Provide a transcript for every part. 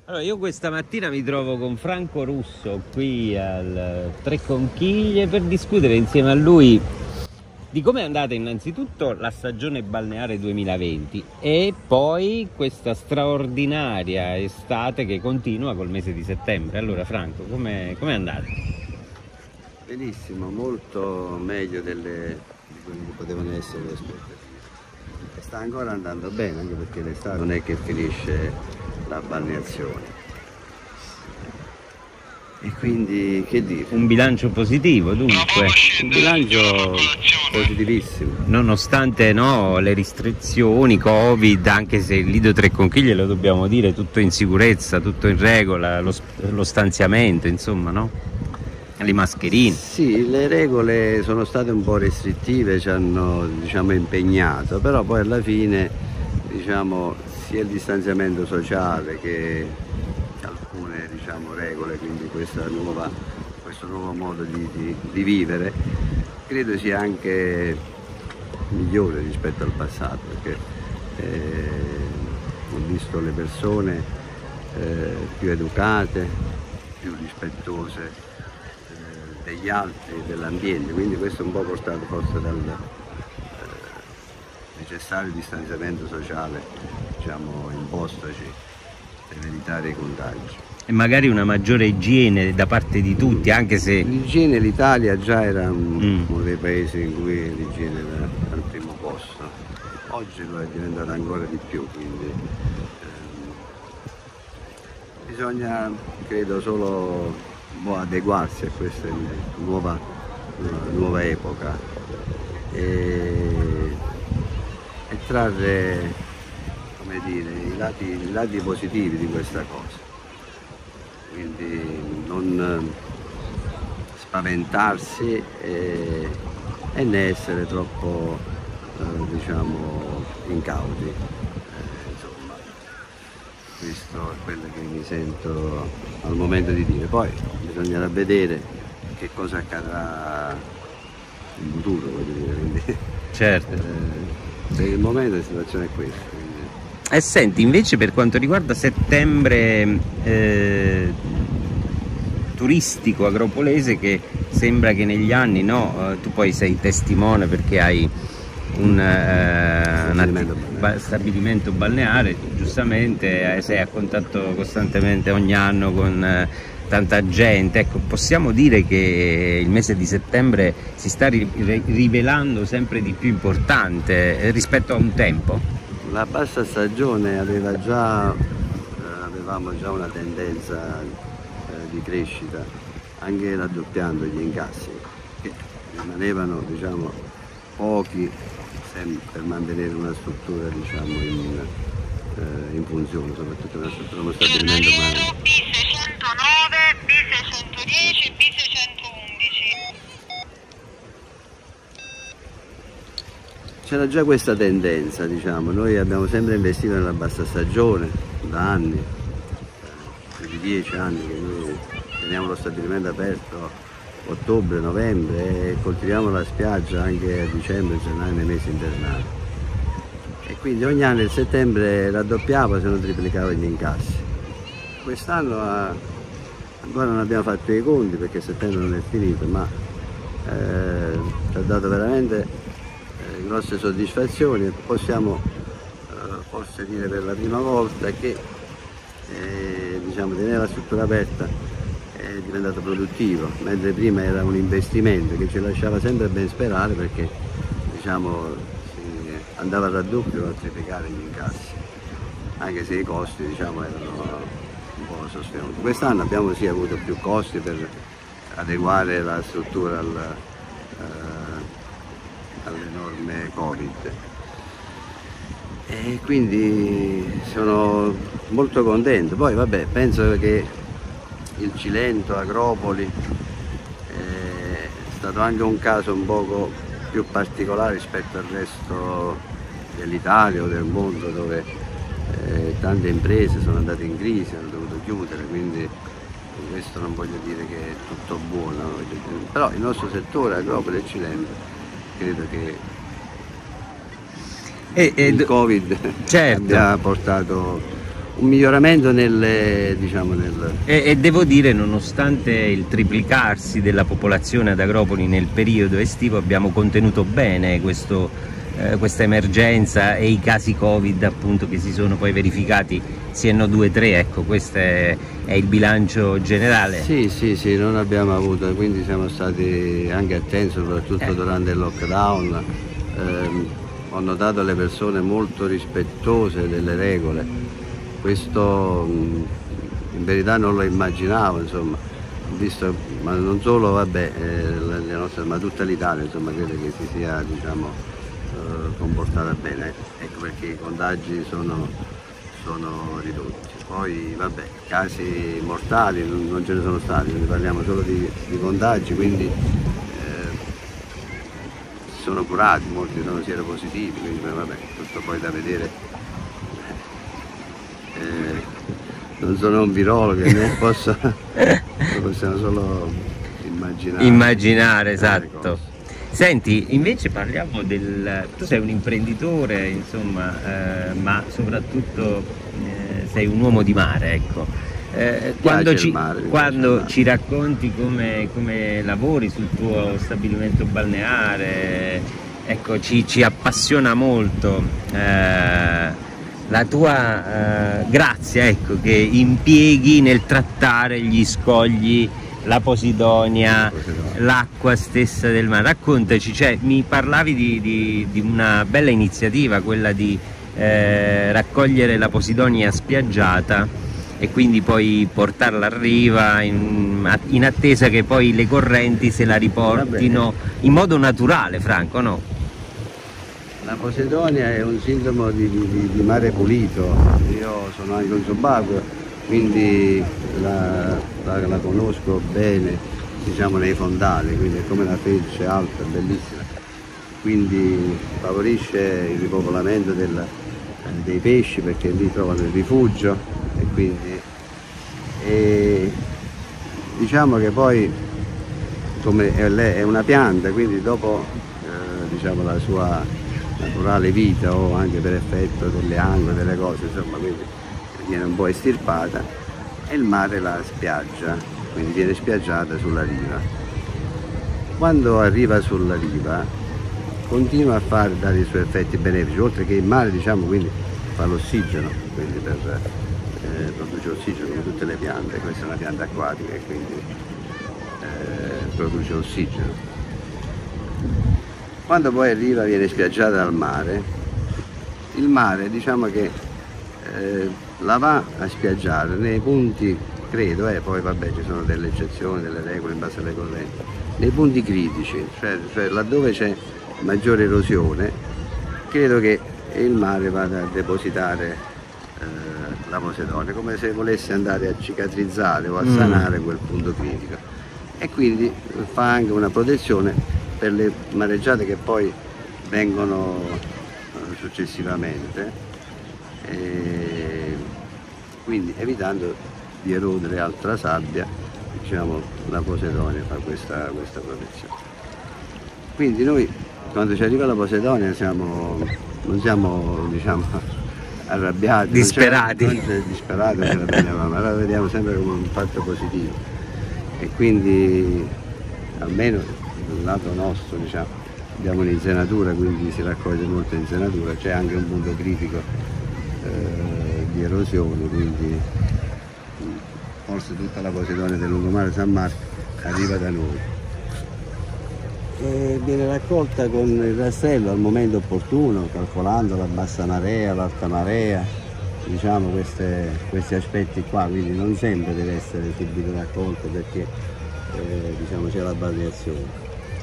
Allora, io questa mattina mi trovo con Franco Russo qui al Tre Conchiglie per discutere insieme a lui di come è andata innanzitutto la stagione balneare 2020 e poi questa straordinaria estate che continua col mese di settembre. Allora Franco, come è andata? Benissimo, molto meglio di quelle che potevano essere le aspettative. E sta ancora andando bene, anche perché l'estate non è che finisce la balneazione. E quindi che dire? Un bilancio positivo dunque? Un bilancio positivissimo. Nonostante le restrizioni, Covid, anche se il Lido Tre Conchiglie, lo dobbiamo dire, tutto in sicurezza, tutto in regola, lo stanziamento, insomma, no? Le mascherine. Sì, le regole sono state un po' restrittive, ci hanno impegnato, però poi alla fine sia il distanziamento sociale che alcune regole, quindi questo nuovo modo di vivere, credo sia anche migliore rispetto al passato, perché ho visto le persone più educate, più rispettose degli altri, dell'ambiente, quindi questo è un po' portato forse dal necessario distanziamento sociale impostoci per evitare i contagi. E magari una maggiore igiene da parte di tutti, anche se... L'igiene, l'Italia già era uno dei paesi in cui l'igiene era al primo posto, oggi lo è diventato ancora di più, quindi bisogna, credo, solo adeguarsi a questa nuova epoca e trarre, come dire, i lati positivi di questa cosa. Quindi non spaventarsi e né essere troppo incauti. Insomma, questo è quello che mi sento al momento di dire. Poi bisognerà vedere che cosa accadrà in futuro, voglio dire. Quindi, certo. Per il momento la situazione è questa. Quindi... E senti, invece per quanto riguarda settembre turistico agropolese, che sembra che negli anni, tu poi sei testimone perché hai un stabilimento balneare, giustamente sei a contatto costantemente ogni anno con tanta gente. Ecco, possiamo dire che il mese di settembre si sta rivelando sempre di più importante rispetto a un tempo? La bassa stagione avevamo già una tendenza di crescita, anche raddoppiando gli incassi, che rimanevano pochi per mantenere una struttura in funzione, soprattutto una struttura, uno stabilimento balneare. B609, B610, B611. C'era già questa tendenza, noi abbiamo sempre investito nella bassa stagione da anni, più di 10 anni che noi teniamo lo stabilimento aperto ottobre, novembre e coltiviamo la spiaggia anche a dicembre, gennaio, nei mesi invernali. E quindi ogni anno il settembre raddoppiava se non triplicava gli incassi. Quest'anno ancora non abbiamo fatto i conti perché settembre non è finito, ma ci ha dato veramente grosse soddisfazioni e possiamo forse dire per la prima volta che tenere la struttura aperta è diventato produttivo, mentre prima era un investimento che ci lasciava sempre ben sperare perché si andava a raddoppio o a triplicare gli incassi, anche se i costi erano un po' sostenuti. Quest'anno abbiamo avuto più costi per adeguare la struttura alle norme Covid e quindi sono molto contento. Poi penso che il Cilento, Agropoli è stato anche un caso un poco più particolare rispetto al resto dell'Italia o del mondo, dove tante imprese sono andate in crisi, hanno dovuto chiudere, quindi questo non voglio dire che è tutto buono, però il nostro settore Agropoli e Cilento credo che il Covid certo. abbia portato un miglioramento diciamo, E devo dire, nonostante il triplicarsi della popolazione ad Agropoli nel periodo estivo, abbiamo contenuto bene questa emergenza e i casi Covid appunto che si sono poi verificati, siano 2 o 3, ecco, questo è il bilancio generale. Sì, non abbiamo avuto, quindi siamo stati anche attenti, soprattutto durante il lockdown. Ho notato le persone molto rispettose delle regole, questo in verità non lo immaginavo, insomma, visto, ma non solo, vabbè, le nostre, ma tutta l'Italia, insomma, credo che si sia, diciamo, comportata bene, ecco perché i contagi sono ridotti. Poi vabbè, casi mortali non ce ne sono stati, quindi parliamo solo di contagi, quindi si sono curati, molti sono sieropositivi, quindi vabbè, tutto poi da vedere. Non sono un virologo, né possiamo solo immaginare, esatto. Senti, invece parliamo tu sei un imprenditore, insomma, ma soprattutto sei un uomo di mare, ecco. Quando ci racconti come lavori sul tuo stabilimento balneare, ecco, ci appassiona molto la tua grazia, ecco, che impieghi nel trattare gli scogli, la posidonia, l'acqua stessa del mare. Raccontaci, cioè, mi parlavi di una bella iniziativa, quella di raccogliere la posidonia spiaggiata e quindi poi portarla a riva in attesa che poi le correnti se la riportino in modo naturale, Franco, no? La posidonia è un sintomo di mare pulito, io sono anche un subacqueo, quindi la conosco bene, diciamo, nei fondali, quindi è come la fece alta, bellissima, quindi favorisce il ripopolamento dei pesci perché lì trovano il rifugio e quindi diciamo che poi come è una pianta, quindi dopo diciamo la sua naturale vita o anche per effetto delle acque, delle cose, insomma, quindi viene un po' estirpata e il mare la spiaggia, quindi viene spiaggiata sulla riva. Quando arriva sulla riva continua a dare i suoi effetti benefici, oltre che il mare, diciamo, quindi fa l'ossigeno, quindi produce ossigeno come tutte le piante, questa è una pianta acquatica e quindi produce ossigeno. Quando poi arriva, viene spiaggiata dal mare, il mare, diciamo che la va a spiaggiare nei punti, credo, poi vabbè ci sono delle eccezioni, delle regole in base alle correnti, nei punti critici, cioè laddove c'è maggiore erosione, credo che il mare vada a depositare la posidonia, come se volesse andare a cicatrizzare o a sanare quel punto critico, e quindi fa anche una protezione per le mareggiate che poi vengono successivamente, quindi evitando di erodere altra sabbia, diciamo, la posidonia fa questa protezione. Quindi noi quando ci arriva la posidonia non siamo, diciamo, arrabbiati, disperati, disperati, ma la vediamo sempre come un fatto positivo e quindi almeno dal lato nostro, diciamo, abbiamo un'insenatura, quindi si raccoglie molta insenatura, c'è anche un punto critico di erosione, quindi forse tutta la posidonia del lungomare San Marco arriva da noi e viene raccolta con il rastrello al momento opportuno, calcolando la bassa marea, l'alta marea, diciamo, questi aspetti qua, quindi non sempre deve essere subito raccolto perché diciamo, c'è la balneazione.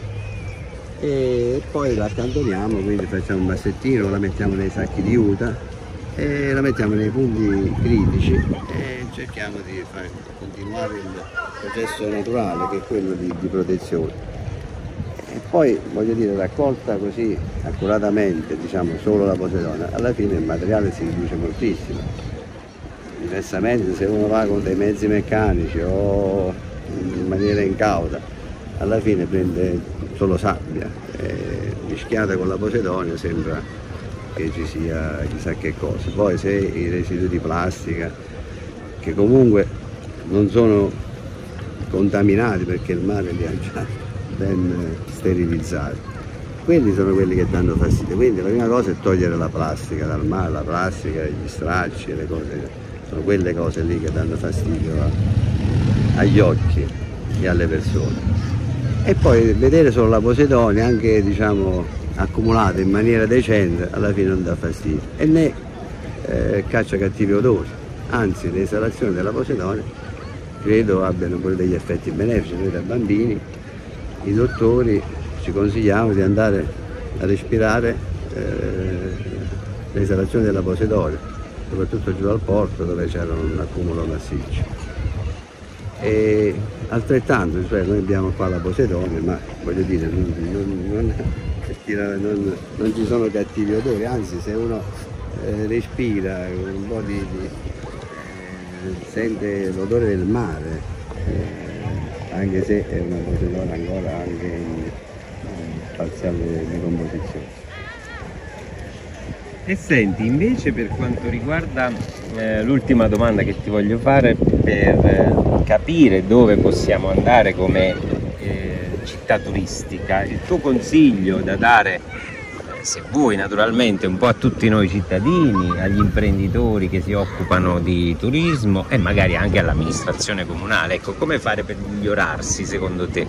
E poi la accantoniamo, quindi facciamo un bassettino, la mettiamo nei sacchi di juta e la mettiamo nei punti critici e cerchiamo di far continuare il processo naturale, che è quello di protezione. E poi, voglio dire, raccolta così accuratamente, diciamo, solo la posidonia, alla fine il materiale si riduce moltissimo. Diversamente, se uno va con dei mezzi meccanici o in maniera incauta, alla fine prende solo sabbia, mischiata con la posidonia sembra che ci sia chissà che cosa. Poi se i residui di plastica, che comunque non sono contaminati perché il mare li ha già ben sterilizzati, quelli sono quelli che danno fastidio. Quindi la prima cosa è togliere la plastica dal mare, la plastica, gli stracci, le cose, sono quelle cose lì che danno fastidio agli occhi e alle persone. E poi vedere solo la posidonia, anche diciamo accumulata in maniera decente, alla fine non dà fastidio e né caccia cattivi odori, anzi l'esalazione della posidonia credo abbiano pure degli effetti benefici. Noi da bambini, i dottori ci consigliamo di andare a respirare l'esalazione della posidonia, soprattutto giù al porto dove c'era un accumulo massiccio. E altrettanto, cioè noi abbiamo qua la posidonia, ma voglio dire non ci sono cattivi odori, anzi se uno respira un po' sente l'odore del mare, anche se è una posidonia ancora anche in parziale decomposizione. E senti, invece per quanto riguarda l'ultima domanda che ti voglio fare, per capire dove possiamo andare come città turistica, il tuo consiglio da dare, se vuoi naturalmente, un po' a tutti noi cittadini, agli imprenditori che si occupano di turismo e magari anche all'amministrazione comunale, ecco, come fare per migliorarsi secondo te?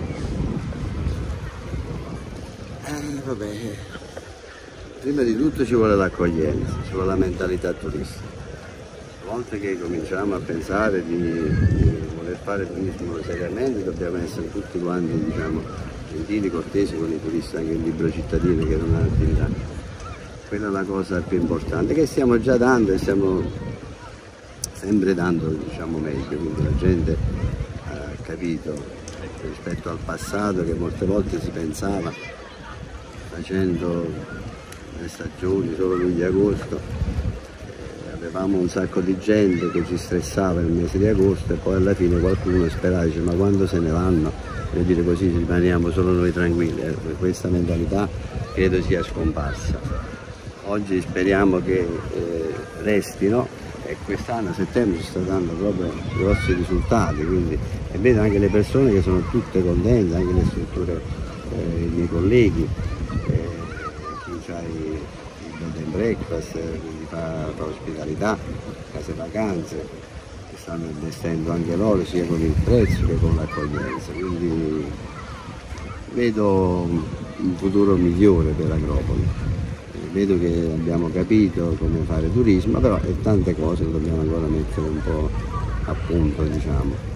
Vabbè, prima di tutto ci vuole l'accoglienza, ci vuole la mentalità turistica. A volte che cominciamo a pensare di voler fare turismo seriamente, dobbiamo essere tutti quanti, diciamo, gentili, cortesi con i turisti, anche il libero cittadino che non ha attività. Quella è la cosa più importante, che stiamo già dando e stiamo sempre dando, diciamo, meglio. Quindi la gente ha capito rispetto al passato che molte volte si pensava, facendo le stagioni solo luglio e agosto, avevamo un sacco di gente che ci stressava nel mese di agosto e poi alla fine qualcuno sperava, dice ma quando se ne vanno? Per dire così rimaniamo solo noi tranquilli. Questa mentalità credo sia scomparsa. Oggi speriamo che restino e quest'anno a settembre ci sta dando proprio grossi risultati, quindi, e vedo anche le persone che sono tutte contente, anche le strutture, i miei colleghi, chi ha il bed and breakfast, quindi fa ospitalità, case vacanze, che stanno investendo anche loro sia con il prezzo che con l'accoglienza, quindi vedo un futuro migliore per Agropoli. Vedo che abbiamo capito come fare turismo, però è tante cose che dobbiamo ancora mettere un po' a punto, diciamo.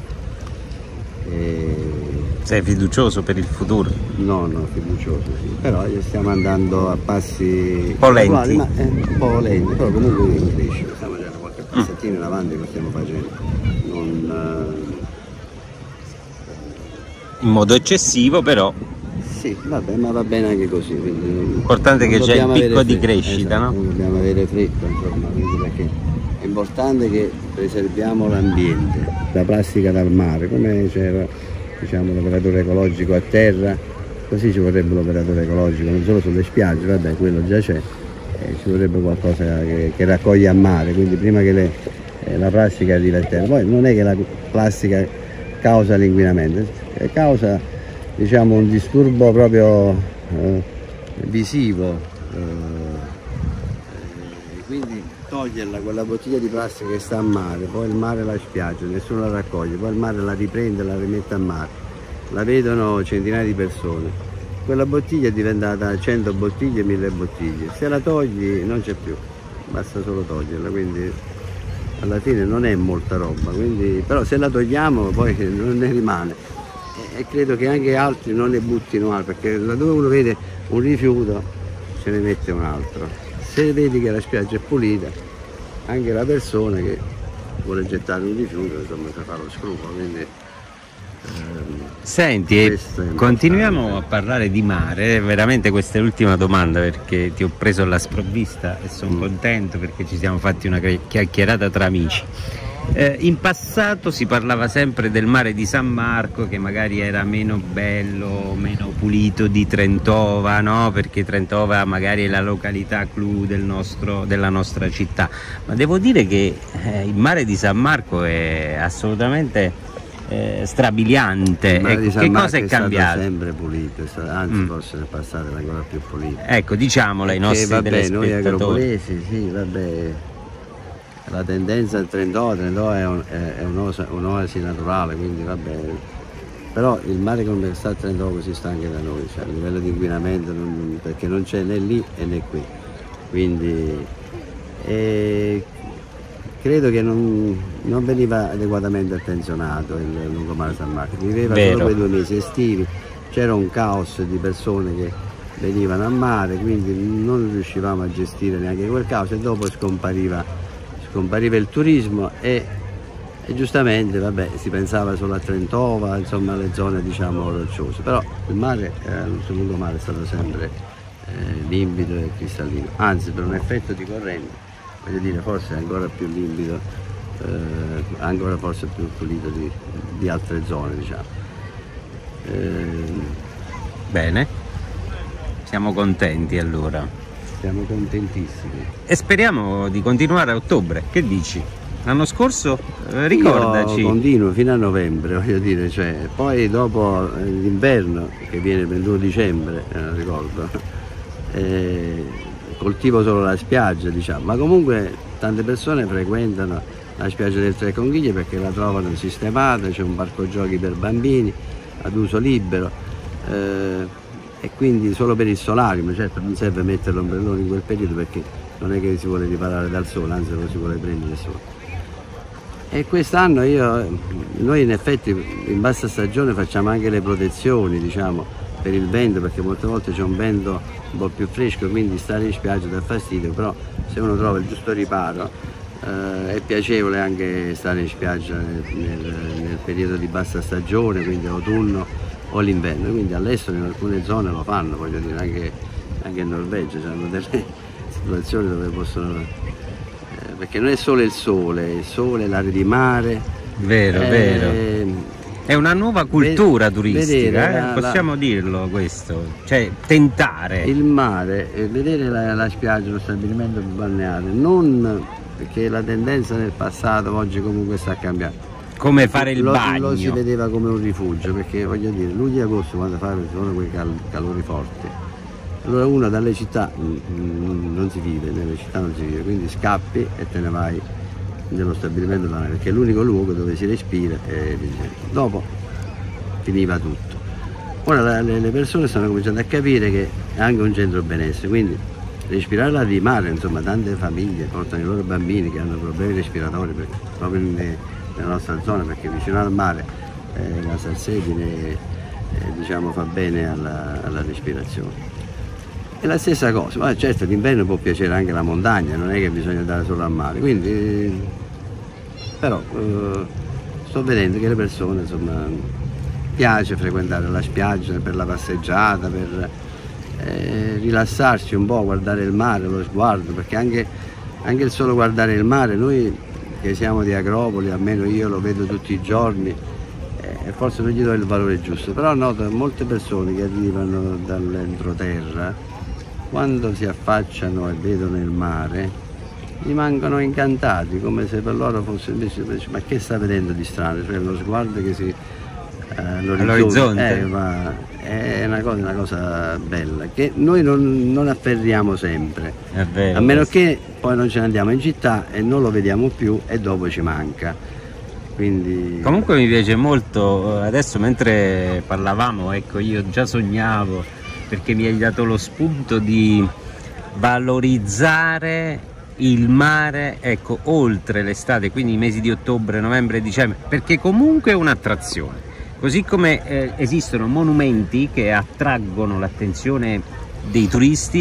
Sei fiducioso per il futuro? No, fiducioso sì, però stiamo andando a passi un po' lenti, un po' lenti, però comunque in crescita, stiamo facendo qualche passettino in avanti che stiamo facendo, in modo eccessivo però. Sì, vabbè, ma va bene anche così. L'importante è che c'è il picco di crescita, esatto, no? Non dobbiamo avere fretta, insomma, perché è importante che preserviamo l'ambiente, la plastica dal mare, come c'era, diciamo, l'operatore ecologico a terra, così ci vorrebbe l'operatore ecologico, non solo sulle spiagge, vabbè, quello già c'è, ci vorrebbe qualcosa che raccoglie a mare, quindi prima che la plastica arrivi a terra. Poi non è che la plastica causa l'inquinamento, causa, diciamo, un disturbo proprio visivo, quindi toglierla quella bottiglia di plastica che sta a mare, poi il mare la spiaggia, nessuno la raccoglie, poi il mare la riprende e la rimette a mare, la vedono centinaia di persone, quella bottiglia è diventata 100 bottiglie, 1000 bottiglie, se la togli non c'è più, basta solo toglierla, quindi alla fine non è molta roba, quindi, però se la togliamo poi non ne rimane. E credo che anche altri non ne buttino altro, perché laddove uno vede un rifiuto ce ne mette un altro. Se vedi che la spiaggia è pulita, anche la persona che vuole gettare un rifiuto, insomma, si fa lo scrupolo. Quindi, senti, continuiamo a parlare di mare, veramente questa è l'ultima domanda perché ti ho preso alla sprovvista e sono contento perché ci siamo fatti una chiacchierata tra amici. In passato si parlava sempre del mare di San Marco, che magari era meno bello, meno pulito di Trentova, no? Perché Trentova magari è la località clou della nostra città, ma devo dire che il mare di San Marco è assolutamente strabiliante. Il mare di San Marco cosa è cambiato? Stato sempre pulito, anzi forse nel passato era ancora più pulito. Ecco, diciamolo ai nostri telespettatori. Noi agropolesi, sì, vabbè, la tendenza del Trentova è un'oasi naturale, quindi vabbè, però il mare come sta a Trentova così sta anche da noi, cioè, a livello di inquinamento perché non c'è né lì e né qui, quindi credo che non veniva adeguatamente attenzionato il lungomare San Marco, viveva solo quei 2 mesi estivi, c'era un caos di persone che venivano a mare, quindi non riuscivamo a gestire neanche quel caos e dopo scompariva il turismo e giustamente vabbè, si pensava solo a Trentova, insomma alle zone diciamo rocciose, però il mare, sul lungomare è stato sempre limpido e cristallino, anzi per un effetto di corrente, voglio dire, forse è ancora più limpido, ancora forse più pulito di altre zone, diciamo. Bene, siamo contenti allora. Siamo contentissimi. E speriamo di continuare a ottobre, che dici? L'anno scorso, ricordaci. Io continuo fino a novembre, voglio dire, cioè, poi dopo l'inverno, che viene il 21 dicembre, non ricordo, coltivo solo la spiaggia, diciamo, ma comunque tante persone frequentano la spiaggia del Tre Conchiglie perché la trovano sistemata, c'è un parco giochi per bambini ad uso libero, e quindi solo per il solarium, certo non serve mettere l'ombrellone in quel periodo perché non è che si vuole riparare dal sole, anzi lo si vuole prendere sole. E quest'anno noi in effetti in bassa stagione facciamo anche le protezioni, diciamo, per il vento, perché molte volte c'è un vento un po' più fresco, quindi stare in spiaggia dà fastidio, però se uno trova il giusto riparo è piacevole anche stare in spiaggia nel periodo di bassa stagione, quindi autunno o l'inverno, quindi all'estero in alcune zone lo fanno, voglio dire, anche in Norvegia hanno delle situazioni dove possono, perché non è solo il sole, l'aria di mare. Vero. È una nuova cultura turistica, possiamo dirlo questo, cioè tentare. Il mare, vedere la spiaggia, lo stabilimento balneare, non perché la tendenza nel passato oggi comunque sta cambiando. Come fare il bagno. Lo si vedeva come un rifugio, perché voglio dire, luglio e agosto quando sono quei calori forti, allora uno dalle città non si vive, nelle città non si vive, quindi scappi e te ne vai nello stabilimento balneare, perché è l'unico luogo dove si respira e dopo finiva tutto. Ora le persone stanno cominciando a capire che è anche un centro benessere, quindi respirare l'aria di mare, insomma tante famiglie portano i loro bambini che hanno problemi respiratori proprio nella nostra zona, perché vicino al mare la salsedine diciamo fa bene alla respirazione. È la stessa cosa, ma certo d'inverno può piacere anche la montagna, non è che bisogna andare solo al mare, quindi però sto vedendo che le persone insomma piace frequentare la spiaggia per la passeggiata, per rilassarsi un po', guardare il mare, lo sguardo, perché anche il solo guardare il mare, noi che siamo di Agropoli, almeno io lo vedo tutti i giorni, forse non gli do il valore giusto, però noto molte persone che arrivano dall'entroterra, quando si affacciano e vedono il mare, rimangono incantati, come se per loro fosse invece, ma che sta vedendo di strano? Cioè lo sguardo che si all'orizzonte, ma è una cosa bella che noi non afferriamo sempre, è vero, a meno che poi non ce ne andiamo in città e non lo vediamo più e dopo ci manca. Quindi comunque mi piace molto adesso mentre parlavamo, ecco, io già sognavo, perché mi hai dato lo spunto di valorizzare il mare, ecco, oltre l'estate, quindi i mesi di ottobre, novembre e dicembre, perché comunque è un'attrazione. Così come esistono monumenti che attraggono l'attenzione dei turisti,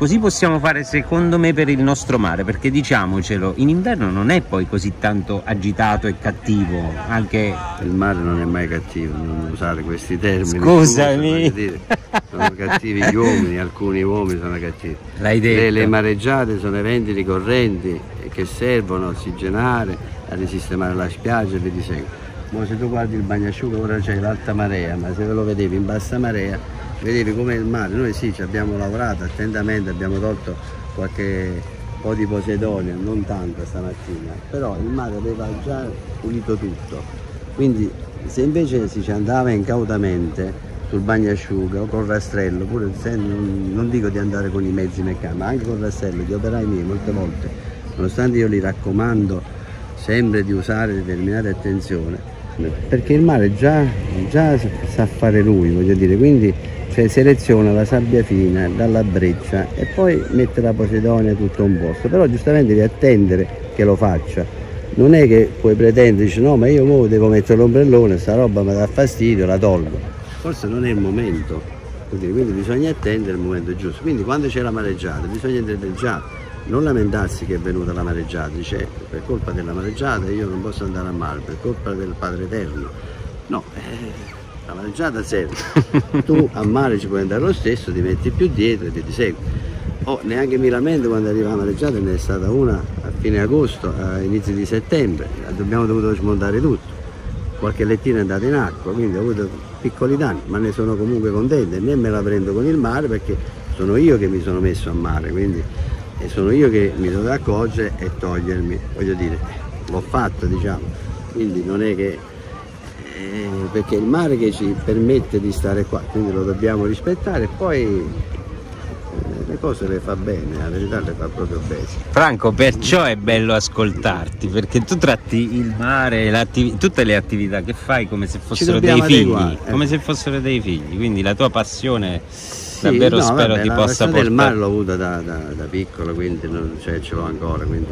Così possiamo fare secondo me per il nostro mare, perché diciamocelo, in inverno non è poi così tanto agitato e cattivo, anche... Il mare non è mai cattivo, non usare questi termini. Scusami! Sono cattivi gli uomini, alcuni uomini sono cattivi. L'hai detto. Le mareggiate sono eventi ricorrenti che servono a ossigenare, a risistemare la spiaggia e via di seguito. Ma se tu guardi il bagnasciuga, ora c'è l'alta marea, ma se ve lo vedevi in bassa marea, vedevi com'è il mare. Noi sì, ci abbiamo lavorato attentamente, abbiamo tolto qualche po' di posidonia, non tanto stamattina, però il mare aveva già pulito tutto. Quindi se invece si ci andava incautamente sul bagnasciuga o col rastrello, pure non dico di andare con i mezzi meccanici, ma anche col rastrello, gli operai miei molte volte, nonostante io li raccomando sempre di usare determinate attenzioni, perché il mare già sa fare lui, voglio dire, quindi cioè, seleziona la sabbia fina dalla breccia e poi mette la posidonia tutto a un posto, però giustamente devi attendere che lo faccia, non è che puoi pretendere, dici no ma io mo devo mettere l'ombrellone, sta roba mi dà fastidio, la tolgo, forse non è il momento, quindi bisogna attendere il momento giusto, quindi quando c'è la mareggiata bisogna intervenire già. Non lamentarsi che è venuta la mareggiata, dice per colpa della mareggiata io non posso andare a mare, per colpa del Padre Eterno. No, la mareggiata serve. Tu a mare ci puoi andare lo stesso, ti metti più dietro e ti segui. Neanche mi lamento quando arriva la mareggiata, ne è stata una a fine agosto, a inizi di settembre, abbiamo dovuto smontare tutto. Qualche lettino è andato in acqua, quindi ho avuto piccoli danni, ma ne sono comunque contento e né me la prendo con il mare perché sono io che mi sono messo a mare, quindi e sono io che mi devo accorgere e togliermi, voglio dire, l'ho fatto, diciamo, quindi non è che perché è il mare che ci permette di stare qua, quindi lo dobbiamo rispettare e poi le cose le fa bene, la verità le fa proprio bene. Franco, perciò è bello ascoltarti, perché tu tratti il mare, tutte le attività che fai come se fossero dei figli, come se fossero dei figli, quindi la tua passione davvero spero ti possa portare. Il mare l'ho avuta da piccolo, quindi ce l'ho ancora, quindi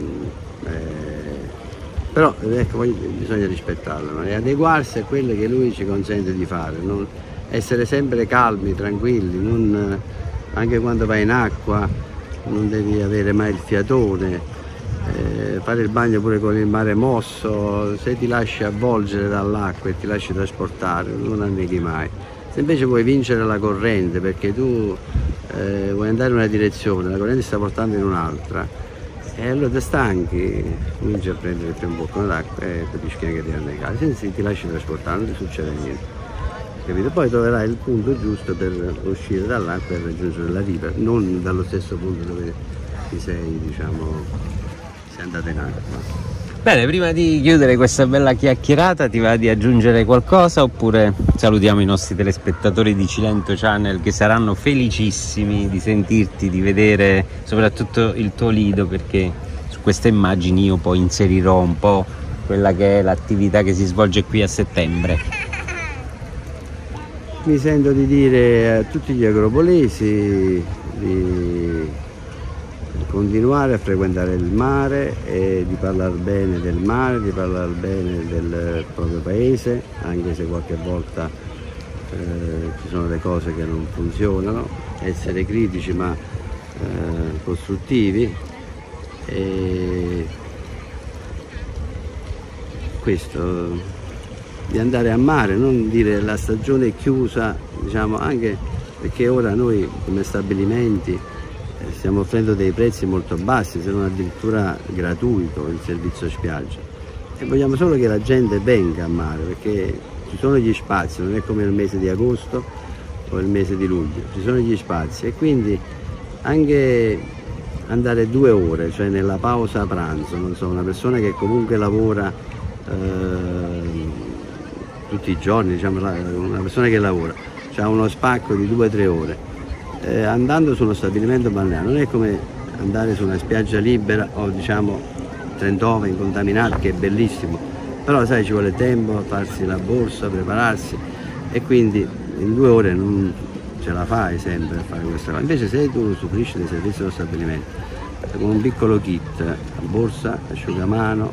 però ecco, bisogna rispettarlo, no? E adeguarsi a quello che lui ci consente di fare, non essere sempre calmi, tranquilli, anche quando vai in acqua non devi avere mai il fiatone, fare il bagno pure con il mare mosso, se ti lasci avvolgere dall'acqua e ti lasci trasportare non anneghi mai. Se invece vuoi vincere la corrente perché tu vuoi andare in una direzione, la corrente sta portando in un'altra, e allora ti stanchi, cominci a prendere un boccone d'acqua e capisci che ti annegare, se ti lasci trasportare non ti succede niente, capito? Poi troverai il punto giusto per uscire dall'acqua e raggiungere la riva, non dallo stesso punto dove sei andato in acqua. Bene, prima di chiudere questa bella chiacchierata ti va di aggiungere qualcosa oppure salutiamo i nostri telespettatori di Cilento Channel che saranno felicissimi di sentirti, di vedere soprattutto il tuo lido, perché su queste immagini io poi inserirò un po' quella che è l'attività che si svolge qui a settembre. Mi sento di dire a tutti gli agropolesi di continuare a frequentare il mare e di parlare bene del mare, di parlare bene del proprio paese, anche se qualche volta ci sono le cose che non funzionano, essere critici ma costruttivi, e questo, di andare a mare, non dire la stagione è chiusa, diciamo, anche perché ora noi come stabilimenti stiamo offrendo dei prezzi molto bassi, se non addirittura gratuito il servizio spiaggia, e vogliamo solo che la gente venga a mare perché ci sono gli spazi, non è come il mese di agosto o il mese di luglio, ci sono gli spazi, e quindi anche andare 2 ore, cioè nella pausa pranzo, non so, una persona che comunque lavora tutti i giorni, diciamo, una persona che lavora ha uno spacco di 2-3 ore. Andando su uno stabilimento balneare non è come andare su una spiaggia libera o diciamo Trentova incontaminata, che è bellissimo, però sai, ci vuole tempo a farsi la borsa, prepararsi, e quindi in 2 ore non ce la fai sempre a fare questa cosa. Invece se tu usufruisci dei servizi dello stabilimento con un piccolo kit, borsa, asciugamano,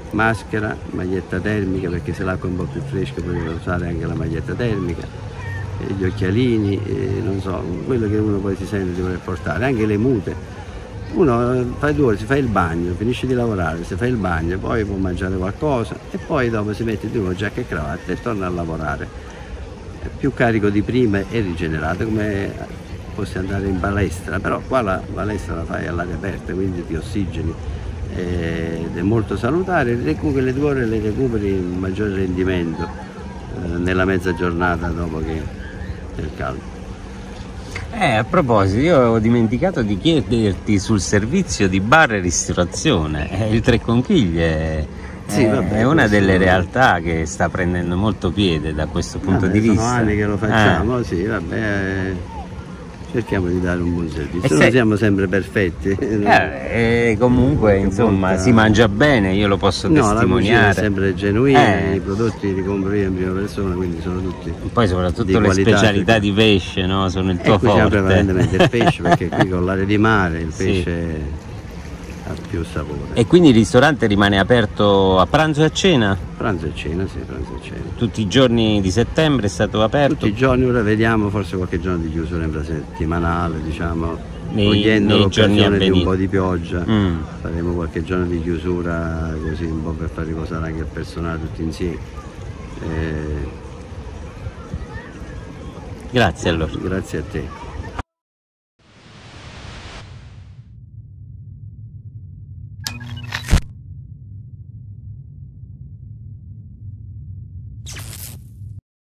maschera, maglietta termica, perché se l'acqua è un po' più fresca puoi usare anche la maglietta termica, gli occhialini, non so, quello che uno poi si sente di voler portare, anche le mute. Uno fa 2 ore, si fa il bagno, finisce di lavorare, si fa il bagno, poi può mangiare qualcosa e poi dopo si mette di nuovo giacca e cravatta e torna a lavorare. È più carico di prima e rigenerato, come fossi andare in palestra, però qua la palestra la fai all'aria aperta, quindi ti ossigeni ed è molto salutare. Comunque le 2 ore le recuperi in maggiore rendimento nella mezza giornata dopo che c'è il caldo. A proposito, io avevo dimenticato di chiederti sul servizio di bar e ristorazione. Il Tre Conchiglie Sì, vabbè, è una questo- delle realtà che sta prendendo molto piede da questo punto Vabbè, di sono vista. anni che lo facciamo, sì, vabbè, cerchiamo di dare un buon servizio, E non siamo sempre perfetti. Comunque, Qualche insomma, volta- si mangia bene, io lo posso No, la cucina è testimoniare. sempre genuina, Eh. i prodotti li compro io in prima persona, quindi sono tutti Poi soprattutto di le qualità, specialità perché- di pesce, no? Sono il tuo cuciniamo forte. prevalentemente il pesce, perché qui con l'area di mare il Sì. pesce ha più sapore. E quindi il ristorante rimane aperto a pranzo e a cena? Pranzo e cena, sì, pranzo e cena. Tutti i giorni di settembre è stato aperto? Tutti i giorni, ora vediamo forse qualche giorno di chiusura infrasettimanale, diciamo, Nei cogliendo giorni a l'occasione di un venire. po' di pioggia. Mm. Faremo qualche giorno di chiusura così un po' per far riposare anche il personale tutti insieme. Grazie allora. Grazie a te.